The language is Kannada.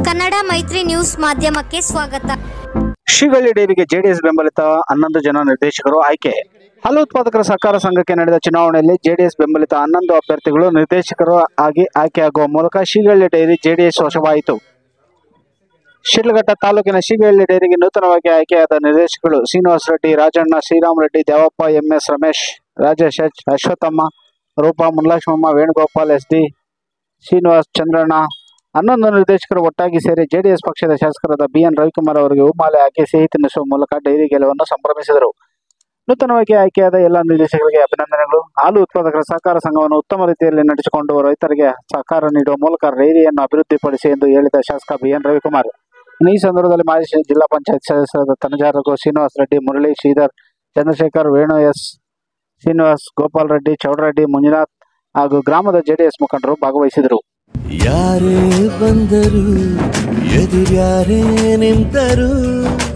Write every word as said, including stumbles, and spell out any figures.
ಕನ್ನಡ ಮೈತ್ರಿ ನ್ಯೂಸ್ ಮಾಧ್ಯಮಕ್ಕೆ ಸ್ವಾಗತ. ಶ್ರೀಗಳ್ಳಿ ಡೈರಿಗೆ ಜೆಡಿಎಸ್ ಬೆಂಬಲಿತ ಹನ್ನೊಂದು ಜನ ನಿರ್ದೇಶಕರು ಆಯ್ಕೆ. ಹಾಲು ಉತ್ಪಾದಕರ ಸಹಕಾರ ಸಂಘಕ್ಕೆ ನಡೆದ ಚುನಾವಣೆಯಲ್ಲಿ ಜೆಡಿಎಸ್ ಬೆಂಬಲಿತ ಹನ್ನೊಂದು ಅಭ್ಯರ್ಥಿಗಳು ನಿರ್ದೇಶಕರು ಆಗಿ ಆಯ್ಕೆಯಾಗುವ ಮೂಲಕ ಶ್ರೀಗಳ್ಳಿ ಡೈರಿ ಜೆಡಿಎಸ್ ವಶವಾಯಿತು. ಶಿಡ್ಲಘಟ್ಟ ತಾಲೂಕಿನ ಶ್ರೀಗಳ್ಳಿ ಡೈರಿಗೆ ನೂತನವಾಗಿ ಆಯ್ಕೆಯಾದ ನಿರ್ದೇಶಕರು Srinivasa Reddy, Rajanna, Sriram Reddy, Devappa, MS Ramesh, Rajesh H, Ashwathamma, Roopa, Munilakshmamma, Venugopal, S D Srinivas, Chandranna ಹನ್ನೊಂದು ನಿರ್ದೇಶಕರು ಒಟ್ಟಾಗಿ ಸೇರಿ ಜೆಡಿಎಸ್ ಪಕ್ಷದ ಶಾಸಕರಾದ ಬಿ ಎನ್ ರವಿಕುಮಾರ್ ಅವರಿಗೆ ಹೂಮಾಲೆ ಹಾಕಿ ಸಿಹಿ ತಿನ್ನಿಸುವ ಮೂಲಕ ಡೈರಿ ಗೆಲುವನ್ನು ಸಂಭ್ರಮಿಸಿದರು. ನೂತನವಾಗಿ ಆಯ್ಕೆಯಾದ ಎಲ್ಲ ನಿರ್ದೇಶಕರಿಗೆ ಅಭಿನಂದನೆಗಳು. ಹಾಲು ಉತ್ಪಾದಕರ ಸಹಕಾರ ಸಂಘವನ್ನು ಉತ್ತಮ ರೀತಿಯಲ್ಲಿ ನಡೆಸಿಕೊಂಡು ರೈತರಿಗೆ ಸಹಕಾರ ನೀಡುವ ಮೂಲಕ ಡೈರಿಯನ್ನು ಅಭಿವೃದ್ಧಿಪಡಿಸಿ ಎಂದು ಹೇಳಿದ ಶಾಸಕ ಬಿ ಎನ್ ರವಿಕುಮಾರ್. ಈ ಸಂದರ್ಭದಲ್ಲಿ ಮಾಜಿ ಜಿಲ್ಲಾ ಪಂಚಾಯತ್ ಸದಸ್ಯರಾದ ತನಜಾ ರಘು, ಶ್ರೀನಿವಾಸ ರೆಡ್ಡಿ, ಮುರಳಿ, ಶ್ರೀಧರ್, ಚಂದ್ರಶೇಖರ್, ವೇಣು, ಎಸ್ ಶ್ರೀನಿವಾಸ್, ಗೋಪಾಲ್ ರೆಡ್ಡಿ, ಚೌಡರೆಡ್ಡಿ, ಮಂಜುನಾಥ್ ಹಾಗೂ ಗ್ರಾಮದ ಜೆಡಿಎಸ್ ಮುಖಂಡರು ಭಾಗವಹಿಸಿದರು. ಯಾರೇ ಬಂದರು ಎದುರ್ಯಾರೇ ನಿಂತರು